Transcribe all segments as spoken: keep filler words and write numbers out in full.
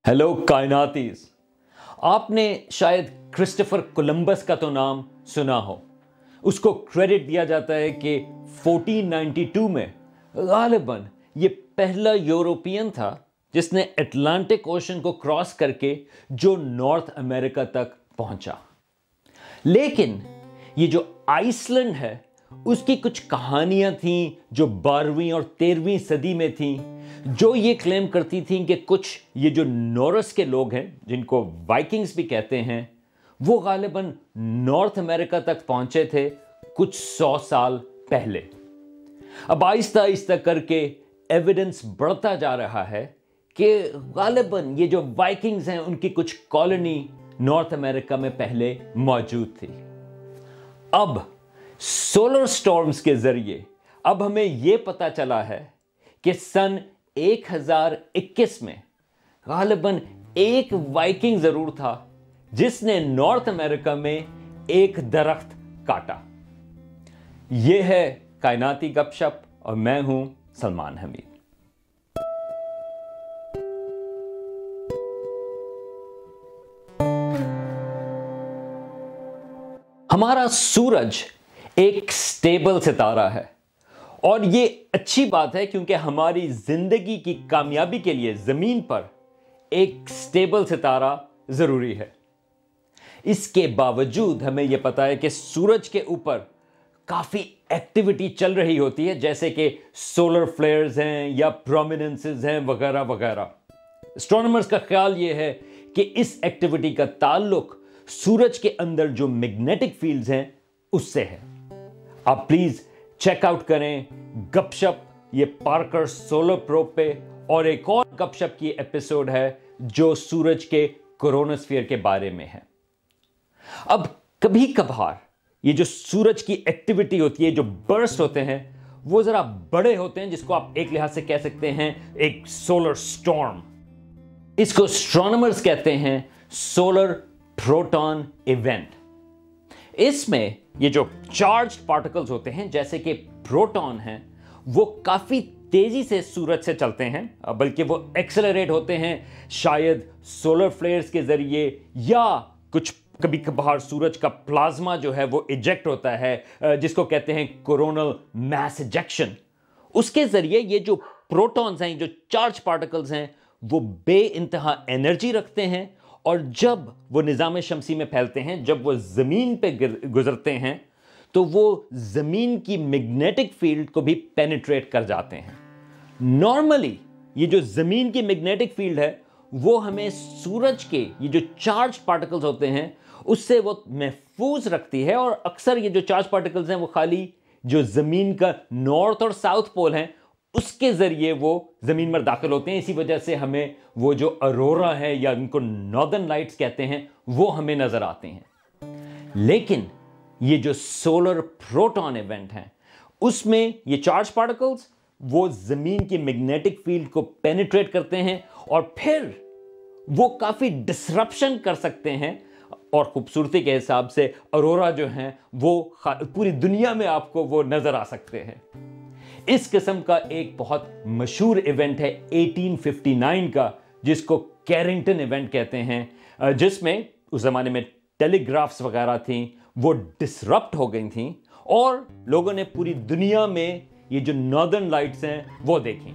Hello कायनातीज। आपने शायद Christopher Columbus का तो नाम सुना हो। उसको क्रेडिट दिया जाता है कि चौदह सौ बानवे में गालिबन ये पहला यूरोपियन था जिसने अटलांटिक ओशन को क्रॉस करके जो नॉर्थ अमेरिका तक पहुंचा। लेकिन ये जो आइसलैंड है उसकी कुछ कहानियां थीं जो बारहवीं और तेरहवीं सदी में थीं, जो ये क्लेम करती थीं कि कुछ ये जो नॉर्स के लोग हैं जिनको वाइकिंग्स भी कहते हैं, वो गालिबन नॉर्थ अमेरिका तक पहुंचे थे कुछ सौ साल पहले। अब आहिस्ता आहिस्ता करके एविडेंस बढ़ता जा रहा है कि गालिबन ये जो वाइकिंग्स हैं उनकी कुछ कॉलोनी नॉर्थ अमेरिका में पहले मौजूद थी। अब सोलर स्टॉर्म्स के जरिए अब हमें यह पता चला है कि सन एक हज़ार इक्कीस में गालिबन एक वाइकिंग जरूर था जिसने नॉर्थ अमेरिका में एक दरख्त काटा। यह है कायनाती गपशप और मैं हूं सलमान हमीद। हमारा सूरज एक स्टेबल सितारा है और ये अच्छी बात है क्योंकि हमारी जिंदगी की कामयाबी के लिए जमीन पर एक स्टेबल सितारा जरूरी है। इसके बावजूद हमें यह पता है कि सूरज के ऊपर काफी एक्टिविटी चल रही होती है, जैसे कि सोलर फ्लेयर्स हैं या प्रोमिनेंसेस हैं वगैरह वगैरह। एस्ट्रोनॉमर्स का ख्याल यह है कि इस एक्टिविटी का ताल्लुक सूरज के अंदर जो मैग्नेटिक फील्ड्स हैं उससे है। आप प्लीज चेकआउट करें गपशप ये पार्कर सोलर प्रोब पे, और एक और गपशप की एपिसोड है जो सूरज के कोरोनोस्फीयर के बारे में है। अब कभी कभार ये जो सूरज की एक्टिविटी होती है, जो बर्स्ट होते हैं, वो जरा बड़े होते हैं, जिसको आप एक लिहाज से कह सकते हैं एक सोलर स्टॉर्म। इसको एस्ट्रोनॉमर्स कहते हैं सोलर प्रोटॉन इवेंट। इसमें ये जो चार्ज पार्टिकल्स होते हैं जैसे कि प्रोटॉन हैं, वो काफी तेजी से सूरज से चलते हैं, बल्कि वो एक्सेलरेट होते हैं शायद सोलर फ्लेयर्स के जरिए, या कुछ कभी कभार सूरज का प्लाज्मा जो है वो इजेक्ट होता है जिसको कहते हैं कोरोनल मास इजेक्शन। उसके जरिए ये जो प्रोटॉन्स हैं, जो चार्ज पार्टिकल्स हैं, वो बेइंतहा एनर्जी रखते हैं और जब वो निज़ाम शमसी में फैलते हैं, जब वो ज़मीन पे गुजरते हैं, तो वो ज़मीन की मैग्नेटिक फील्ड को भी पेनिट्रेट कर जाते हैं। नॉर्मली ये जो ज़मीन की मैग्नेटिक फील्ड है वो हमें सूरज के ये जो चार्ज पार्टिकल्स होते हैं उससे वो महफूज रखती है, और अक्सर ये जो चार्ज पार्टिकल्स हैं वो खाली जो ज़मीन का नॉर्थ और साउथ पोल हैं उसके जरिए वो जमीन पर दाखिल होते हैं। इसी वजह से हमें वो जो अरोरा है या उनको नॉर्दर्न लाइट्स कहते हैं वो हमें नजर आते हैं। लेकिन ये जो सोलर प्रोटॉन इवेंट है उसमें ये चार्ज पार्टिकल्स वो जमीन की मैग्नेटिक फील्ड को पेनिट्रेट करते हैं और फिर वो काफी डिसरप्शन कर सकते हैं, और खूबसूरती के हिसाब से अरोरा जो हैं वो पूरी दुनिया में आपको वो नजर आ सकते हैं। इस किस्म का एक बहुत मशहूर इवेंट है अठारह सौ उनसठ का, जिसको कैरिंगटन इवेंट कहते हैं, जिसमें उस जमाने में टेलीग्राफ्स वगैरह थी वो डिसरप्ट हो गई थी और लोगों ने पूरी दुनिया में ये जो नॉर्दर्न लाइट्स हैं वो देखी।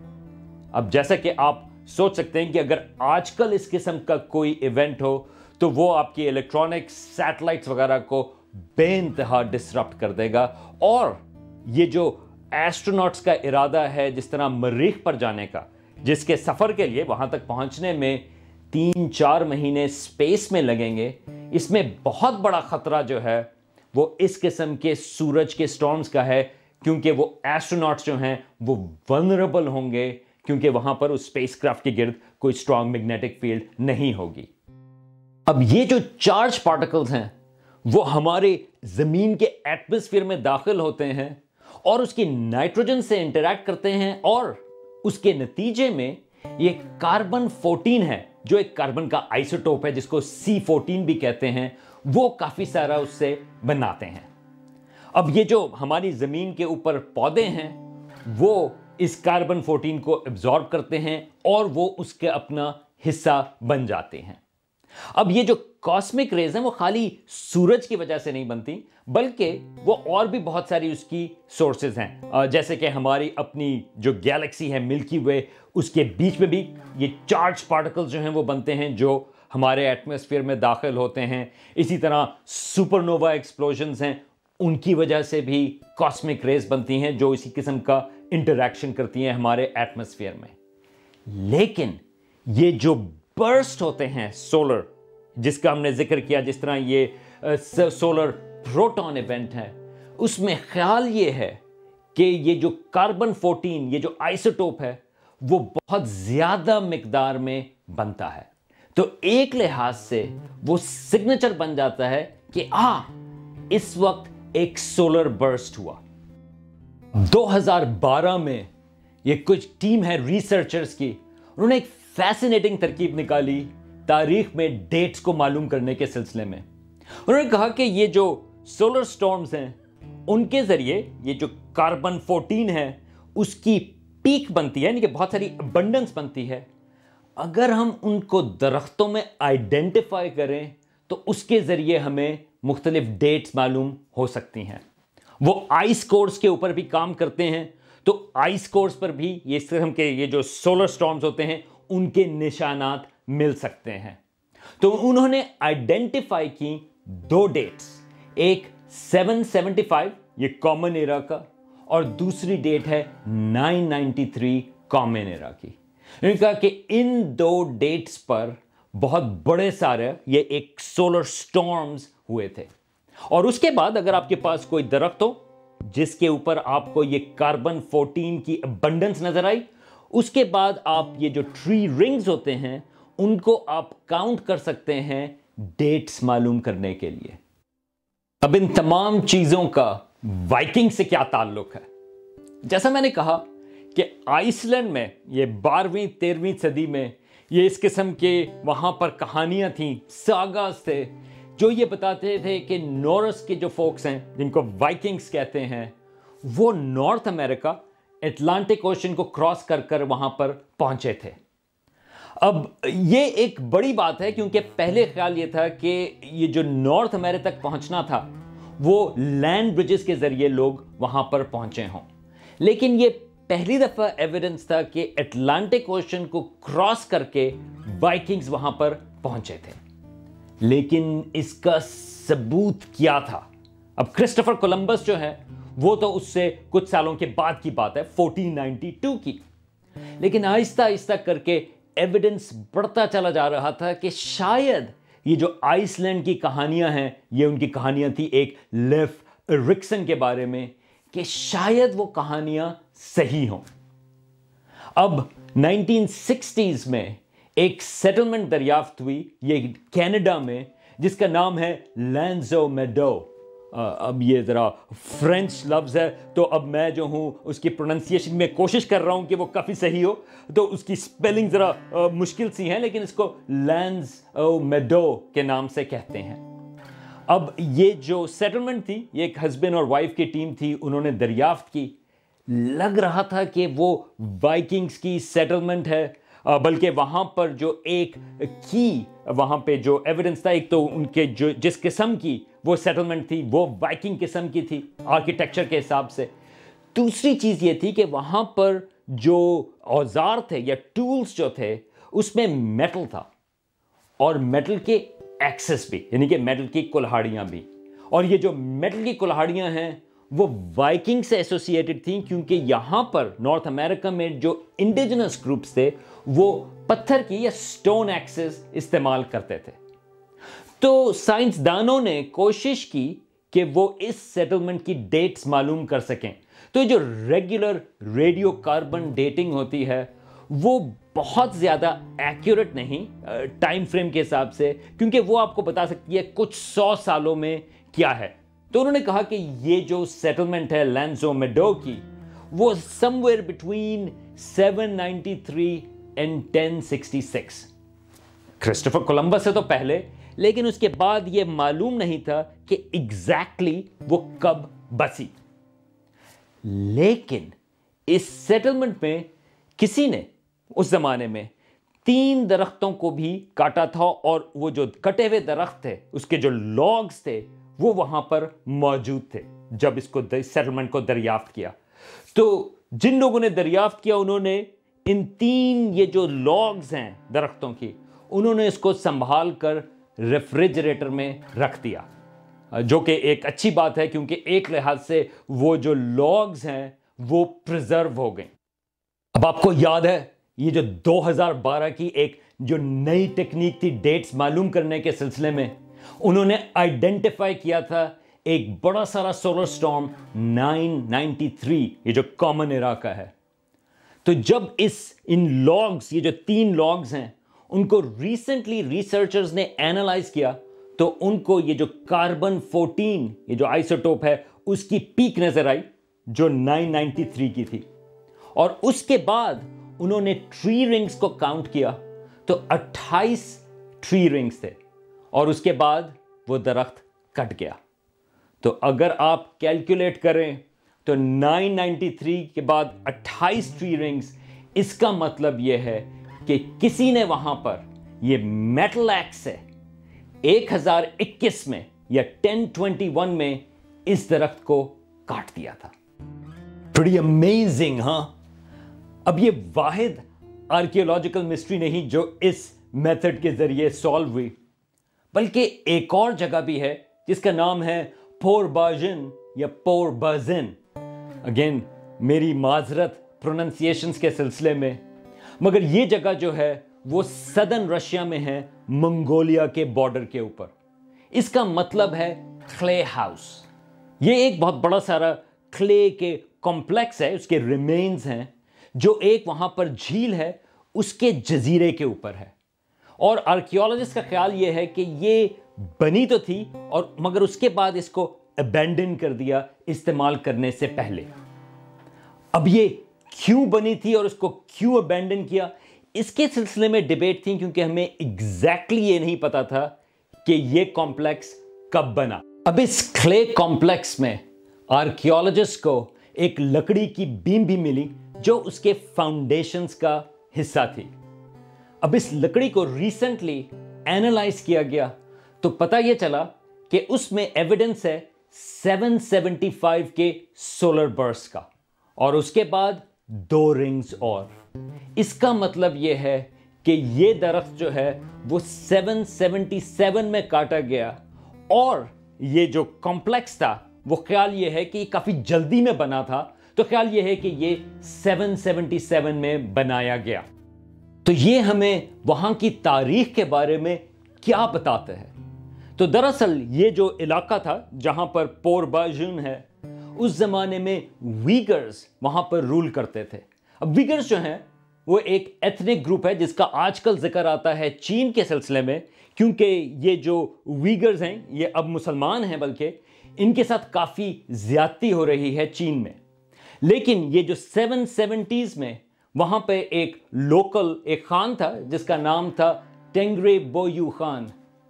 अब जैसा कि आप सोच सकते हैं कि अगर आजकल इस किस्म का कोई इवेंट हो तो वो आपकी इलेक्ट्रॉनिक सैटेलाइट्स वगैरह को बेइंतहा डिसरप्ट कर देगा, और ये जो एस्ट्रोनॉट्स का इरादा है जिस तरह मरीख पर जाने का, जिसके सफर के लिए वहां तक पहुंचने में तीन चार महीने स्पेस में लगेंगे, इसमें बहुत बड़ा खतरा जो है वो इस किस्म के सूरज के स्टॉर्म्स का है, क्योंकि वो एस्ट्रोनॉट्स जो हैं वो वल्नरेबल होंगे, क्योंकि वहां पर उस स्पेसक्राफ्ट के गिर्द कोई स्ट्रॉन्ग मैग्नेटिक फील्ड नहीं होगी। अब ये जो चार्ज पार्टिकल्स हैं वो हमारे जमीन के एटमॉस्फेयर में दाखिल होते हैं और उसकी नाइट्रोजन से इंटरैक्ट करते हैं, और उसके नतीजे में ये कार्बन चौदह है जो एक कार्बन का आइसोटोप है जिसको सी फोर्टीन भी कहते हैं, वो काफी सारा उससे बनाते हैं। अब ये जो हमारी जमीन के ऊपर पौधे हैं वो इस कार्बन चौदह को एब्जॉर्ब करते हैं और वो उसके अपना حصہ بن جاتے ہیں۔ اب یہ جو کاسمک ریز ہیں وہ خالی سورج کی وجہ سے نہیں بنتی، بلکہ وہ اور بھی بہت ساری اس کی سورسز ہیں، جیسے کہ ہماری اپنی جو گیلیکسی ہے ملکی وے، اس کے بیچ میں بھی یہ چارج پارٹیکلز جو ہیں وہ بنتے ہیں جو ہمارے ایٹماسفیئر میں داخل ہوتے ہیں۔ اسی طرح سپر نووا ایکسپلوژنز ہیں، ان کی وجہ سے بھی کاسمک ریز بنتی ہیں جو اسی قسم کا انٹریکشن کرتی ہیں ہمارے ایٹماسفیئر میں۔ لیکن یہ جو برسٹ ہوتے ہیں سولر، جس کا ہم نے ذکر کیا، جس طرح یہ سولر پروٹون ایونٹ ہے، اس میں خیال یہ ہے کہ یہ جو کاربن فورٹین، یہ جو آئسوٹوپ ہے، وہ بہت زیادہ مقدار میں بنتا ہے۔ تو ایک لحاظ سے وہ سگنیچر بن جاتا ہے کہ آ اس وقت ایک سولر برسٹ ہوا۔ دو ہزار بارہ میں یہ کچھ ٹیم ہے ریسرچرز کی، انہوں نے ایک فیسینیٹنگ ترکیب نکالی تاریخ میں ڈیٹس کو معلوم کرنے کے سلسلے میں۔ انہوں نے کہا کہ یہ جو سولر سٹارمز ہیں ان کے ذریعے یہ جو کاربن فورٹین ہے اس کی پیک بنتی ہے، یعنی کہ بہت ساری ابنڈنس بنتی ہے۔ اگر ہم ان کو درختوں میں آئیڈینٹیفائی کریں تو اس کے ذریعے ہمیں مختلف ڈیٹس معلوم ہو سکتی ہیں۔ وہ آئس کورس کے اوپر بھی کام کرتے ہیں، تو آئس کورس پر بھی یہ اس قسم کے یہ جو سولر سٹارمز ہوتے ہیں ان کے نشانات مل سکتے ہیں۔ تو انہوں نے آئیڈینٹیفائی کی دو ڈیٹس، ایک سیون سیونٹی فائیو یہ کامن ایرا کا، اور دوسری ڈیٹ ہے nine ninety three common era کی۔ انہوں نے کہا کہ ان دو ڈیٹس پر بہت بڑے سارے یہ ایک سولر سٹارمز ہوئے تھے۔ اور اس کے بعد اگر آپ کے پاس کوئی درخت ہو جس کے اوپر آپ کو یہ کاربن فورٹین کی ابنڈنس نظر آئی، اس کے بعد آپ یہ جو ٹری رنگز ہوتے ہیں ان کو آپ کاؤنٹ کر سکتے ہیں ڈیٹس معلوم کرنے کے لیے۔ اب ان تمام چیزوں کا وائکنگ سے کیا تعلق ہے؟ جیسا میں نے کہا کہ آئس لینڈ میں یہ بارہویں تیرہویں صدی میں یہ اس قسم کے وہاں پر کہانیاں تھیں، ساگاز تھے جو یہ بتاتے تھے کہ نورس کے جو فوکس ہیں جن کو وائکنگز کہتے ہیں، وہ نارتھ امریکہ اٹلانٹک اوشن کو کراس کر کر وہاں پر پہنچے تھے۔ اب یہ ایک بڑی بات ہے کیونکہ پہلے خیال یہ تھا کہ یہ جو نارتھ امریکہ تک پہنچنا تھا وہ لینڈ برجز کے ذریعے لوگ وہاں پر پہنچے ہوں، لیکن یہ پہلی دفعہ ایویڈنس تھا کہ اٹلانٹک اوشن کو کراس کر کے وائکنگز وہاں پر پہنچے تھے۔ لیکن اس کا ثبوت کیا تھا؟ اب کرسٹوفر کولمبس جو ہے وہ تو اس سے کچھ سالوں کے بعد کی بات ہے، فورٹین نائنٹی ٹو کی، لیکن آہستہ آہستہ کر کے ایویڈنس بڑھتا چلا جا رہا تھا کہ شاید یہ جو آئس لینڈ کی کہانیاں ہیں، یہ ان کی کہانیاں تھی ایک لیف رکسن کے بارے میں، کہ شاید وہ کہانیاں صحیح ہوں۔ اب نائنٹین سکسٹیز میں ایک سیٹلمنٹ دریافت ہوئی یہ کینیڈا میں، جس کا نام ہے لینزو میڈو۔ اب یہ ذرا فرینچ لفظ ہے تو اب میں جو ہوں اس کی پروننسیشن میں کوشش کر رہا ہوں کہ وہ کافی صحیح ہو، تو اس کی سپیلنگ ذرا مشکل سی ہے، لیکن اس کو لینز میڈو کے نام سے کہتے ہیں۔ اب یہ جو سیٹلمنٹ تھی یہ ایک ہسبینڈ اور وائف کی ٹیم تھی، انہوں نے دریافت کی، لگ رہا تھا کہ وہ وائکنگز کی سیٹلمنٹ ہے، بلکہ وہاں پر جو ایک کی وہاں پہ جو ایویڈنس تھا، ایک تو ان کے جو جس قسم کی وہ سیٹلمنٹ تھی وہ وائکنگ قسم کی تھی آرکیٹیکچر کے حساب سے۔ دوسری چیز یہ تھی کہ وہاں پر جو اوزار تھے یا ٹولز جو تھے اس میں میٹل تھا، اور میٹل کے ایکسس بھی، یعنی کہ میٹل کی کلہاڑیاں بھی، اور یہ جو میٹل کی کلہاڑیاں ہیں وہ وائکنگ سے ایسوسیٹڈ تھیں، کیونکہ یہاں پر نارتھ امریکہ میں جو انڈیجنس گروپس تھے وہ پتھر کی یا سٹون ایکسس استعمال کرتے تھے۔ تو سائنسدانوں نے کوشش کی کہ وہ اس سیٹلمنٹ کی ڈیٹس معلوم کر سکیں۔ تو جو ریگولر ریڈیو کاربن ڈیٹنگ ہوتی ہے وہ بہت زیادہ ایکوریٹ نہیں ٹائم فریم کے حساب سے، کیونکہ وہ آپ کو بتا سکتی ہے کچھ سو سالوں میں کیا ہے۔ تو انہوں نے کہا کہ یہ جو سیٹلمنٹ ہے لینزو میڈو کی وہ somewhere between seven ninety three and ten sixty six, Christopher Columbus سے تو پہلے، لیکن اس کے بعد یہ معلوم نہیں تھا کہ ایگزیکٹلی وہ کب بسی۔ لیکن اس سیٹلمنٹ میں کسی نے اس زمانے میں تین درختوں کو بھی کاٹا تھا اور وہ جو کٹے ہوئے درخت تھے اس کے جو لاگز تھے وہ وہاں پر موجود تھے جب اس کو سیٹلمنٹ کو دریافت کیا. تو جن لوگوں نے دریافت کیا انہوں نے ان تین یہ جو لاگز ہیں درختوں کی انہوں نے اس کو سنبھال کر ریفریجریٹر میں رکھ دیا, جو کہ ایک اچھی بات ہے کیونکہ ایک لحاظ سے وہ جو لاگز ہیں وہ پریزرو ہو گئیں. اب آپ کو یاد ہے یہ جو دو ہزار بارہ کی ایک جو نئی ٹیکنیک تھی ڈیٹس معلوم کرنے کے سلسلے میں, انہوں نے آئیڈینٹیفائی کیا تھا ایک بڑا سارا solar storm nine ninety three, یہ جو کامن ایرا کا ہے. تو جب اس ان لاگز یہ جو تین لاگز ہیں ان کو ریسنٹلی ریسرچرز نے اینالائز کیا تو ان کو یہ جو کاربن فورٹین یہ جو آئسوٹوپ ہے اس کی پیک نظر آئی جو نائن نائنٹی تھری کی تھی. اور اس کے بعد انہوں نے ٹری رنگز کو کاؤنٹ کیا تو اٹھائیس ٹری رنگز تھے اور اس کے بعد وہ درخت کٹ گیا. تو اگر آپ کیلکولیٹ کریں تو نائن نائنٹی تھری کے بعد اٹھائیس ٹری رنگز, اس کا مطلب یہ ہے کہ کسی نے وہاں پر یہ میٹل ایکس سے ایک ہزار اکیس میں یا ٹین ٹوینٹی ون میں اس درخت کو کاٹ دیا تھا. Pretty amazing, ہاں. اب یہ واحد آرکیولوجیکل مسٹری نہیں جو اس میتھڈ کے ذریعے سالو ہوئی, بلکہ ایک اور جگہ بھی ہے جس کا نام ہے پور-باجن یا پور-بازن. اگین میری معذرت پروننسیشنز کے سلسلے میں, مگر یہ جگہ جو ہے وہ سدرن رشیا میں ہے, منگولیا کے بارڈر کے اوپر. اس کا مطلب ہے کلے ہاؤس. یہ ایک بہت بڑا سارا کلے کے کمپلیکس ہے, اس کے ریمینز ہیں جو ایک وہاں پر جھیل ہے اس کے جزیرے کے اوپر ہے. اور آرکیولوجسٹ کا خیال یہ ہے کہ یہ بنی تو تھی اور مگر اس کے بعد اس کو ابینڈن کر دیا استعمال کرنے سے پہلے. اب یہ کیوں بنی تھی اور اس کو کیوں ابینڈن کیا, اس کے سلسلے میں ڈیبیٹ تھی کیونکہ ہمیں ایگزیکٹلی یہ نہیں پتا تھا کہ یہ کمپلیکس کب بنا. اب اس کلے کمپلیکس میں آرکیولوجسٹ کو ایک لکڑی کی بیم بھی ملی جو اس کے فاؤنڈیشنز کا حصہ تھی. اب اس لکڑی کو ریسنٹلی اینالائز کیا گیا تو پتہ یہ چلا کہ اس میں ایویڈنس ہے سیون سیونٹی فائیو کے سولر برسٹ کا اور اس کے بعد دو رنگز اور. اس کا مطلب یہ ہے کہ یہ درخت جو ہے وہ سیون سیونٹی سیون میں کاٹا گیا اور یہ جو کمپلیکس تھا وہ خیال یہ ہے کہ یہ کافی جلدی میں بنا تھا, تو خیال یہ ہے کہ یہ سیون سیونٹی سیون میں بنایا گیا. تو یہ ہمیں وہاں کی تاریخ کے بارے میں کیا بتاتے ہیں؟ تو دراصل یہ جو علاقہ تھا جہاں پر پور-باجن ہے اس زمانے میں ویگرز وہاں پر رول کرتے تھے. اب ویگرز جو ہیں وہ ایک ایتھنک گروپ ہے جس کا آج کل ذکر آتا ہے چین کے سلسلے میں, کیونکہ یہ جو ویگرز ہیں یہ اب مسلمان ہیں, بلکہ ان کے ساتھ کافی زیادتی ہو رہی ہے چین میں. لیکن یہ جو سیون سیونٹیز میں وہاں پہ ایک لوکل ایک خان تھا جس کا نام تھا ٹینگرے بویو خان,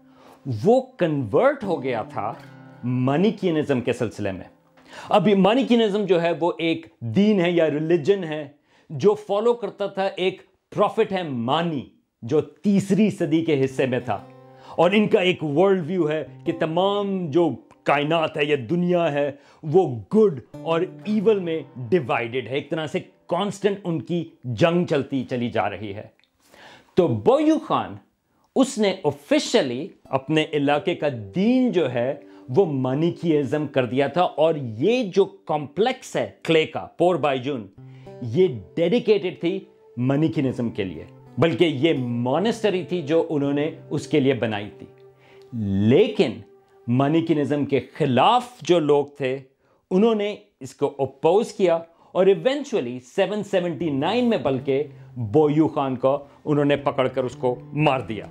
وہ کنورٹ ہو گیا تھا مانیکینزم کے سلسلے میں. اب یہ مانیکینزم جو ہے وہ ایک دین ہے یا ریلیجن ہے جو فالو کرتا تھا ایک پروفٹ ہے مانی جو تیسری صدی کے حصے میں تھا, اور ان کا ایک ورلڈ ویو ہے کہ تمام جو کائنات ہے یا دنیا ہے وہ گڈ اور ایول میں ڈیوائیڈڈ ہے, ایک طرح سے کانسٹنٹ ان کی جنگ چلتی چلی جا رہی ہے. تو بویو خان اس نے آفیشلی اپنے علاقے کا دین جو ہے وہ مانیکیزم کر دیا تھا, اور یہ جو کمپلیکس ہے کلے کا پور-باجن یہ ڈیڈیکیٹڈ تھی مانیکینزم کے لیے, بلکہ یہ مونسٹری تھی جو انہوں نے اس کے لیے بنائی تھی. لیکن مانیکینزم کے خلاف جو لوگ تھے انہوں نے اس کو اپوز کیا اور ایونچولی سیون سیونٹی نائن میں بلکہ بویو خان کو انہوں نے پکڑ کر اس کو مار دیا.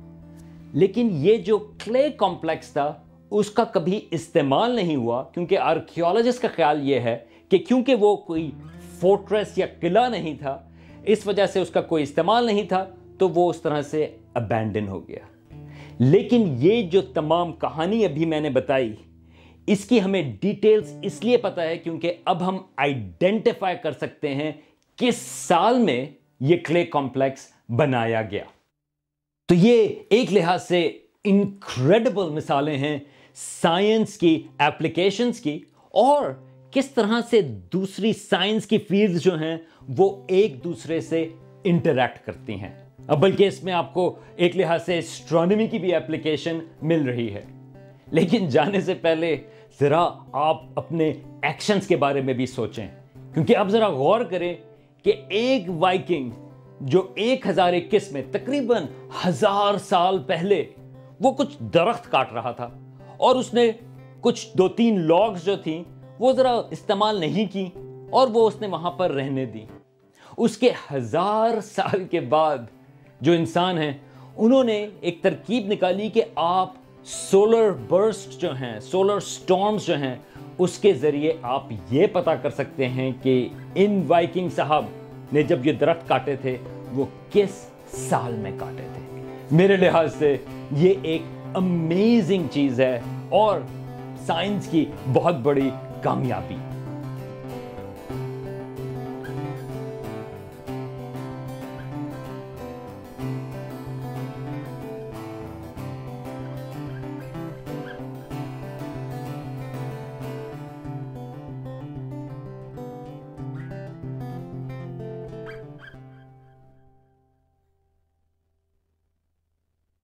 لیکن یہ جو کلے کمپلیکس تھا اس کا کبھی استعمال نہیں ہوا, کیونکہ آرکیولوجسٹ کا خیال یہ ہے کہ کیونکہ وہ کوئی فورٹریس یا قلعہ نہیں تھا اس وجہ سے اس کا کوئی استعمال نہیں تھا, تو وہ اس طرح سے ابینڈن ہو گیا. لیکن یہ جو تمام کہانی ابھی میں نے بتائی اس کی ہمیں ڈیٹیلز اس لیے پتا ہے کیونکہ اب ہم آئیڈینٹیفائی کر سکتے ہیں کس سال میں یہ کلے کمپلیکس بنایا گیا۔ تو یہ ایک لحاظ سے انکریڈبل مثالیں ہیں سائنس کی اپلیکیشنز کی، اور کس طرح سے دوسری سائنس کی فیلڈز جو ہیں وہ ایک دوسرے سے انٹریکٹ کرتی ہیں۔ اب بلکہ اس میں آپ کو ایک لحاظ سے اسٹرانومی کی بھی اپلیکیشن مل رہی ہے۔ لیکن جانے سے پہلے ذرا آپ اپنے ایکشنز کے بارے میں بھی سوچیں، کیونکہ آپ ذرا غور کریں کہ ایک وائکنگ جو ایک ہزار اکیس میں تقریباً ہزار سال پہلے وہ کچھ درخت کاٹ رہا تھا، اور اس نے کچھ دو تین لاگز جو تھیں وہ ذرا استعمال نہیں کی، اور وہ اس نے وہاں پر رہنے دی۔ اس کے ہزار سال کے بعد جو انسان ہیں انہوں نے ایک ترکیب نکالی کہ آپ سولر برسٹ جو ہیں، سولر سٹارمز جو ہیں، اس کے ذریعے آپ یہ پتا کر سکتے ہیں کہ ان وائکنگ صاحب نے جب یہ درخت کاٹے تھے وہ کس سال میں کاٹے تھے۔ میرے لحاظ سے یہ ایک امیزنگ چیز ہے اور سائنس کی بہت بڑی کامیابی۔